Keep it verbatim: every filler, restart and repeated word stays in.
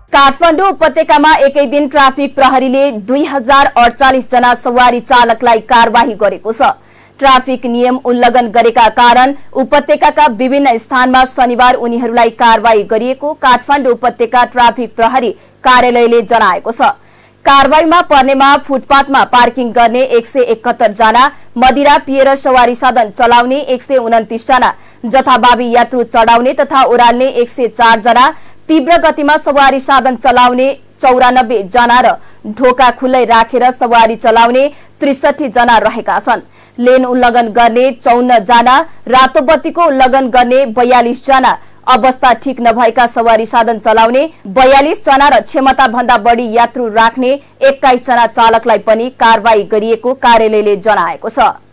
काठमाडौँ उपत्यकामा एकै दिन ट्राफिक प्रहरीले दुई हजार अडचालीस जना सवारी चालकलाई कारवाही गरेको छ। ट्राफिक नियम उल्लंघन गरेका कारण उपत्यकाका विभिन्न स्थानमा शनिबार उनीहरूलाई कारवाही गरिएको काठमाडौँ उपत्यका ट्राफिक प्रहरी कार्यालयले जनाएको छ। कारवाहीमा पर्नेमा फुटपाथमा पार्किङ गर्ने एक सय एकहत्तर जना, मदिरा पिएर सवारी साधन चलाउने एक सय उन्तिस जना, जथाभावी यात्रु चढाउने तथा ओह्राल्ने एक सय चार जना, तीव्र गतिमा सवारी साधन चलाउने चौरानब्बे जना र ढोका खुल्लै राखेर सवारी चलाउने त्रिसठी जना रहेका छन्। लेन उल्लंघन गर्ने चौन्न जना, रातो बत्तीको उल्लंघन गर्ने बयालीस जना, अवस्था ठीक नभएका सवारी साधन चलाउने बयालीस जना र क्षमता भन्दा बढी यात्रु राख्ने एक्काइस जना चालकलाई पनि कारवाही गरिएको कार्यालयले जनाएको छ।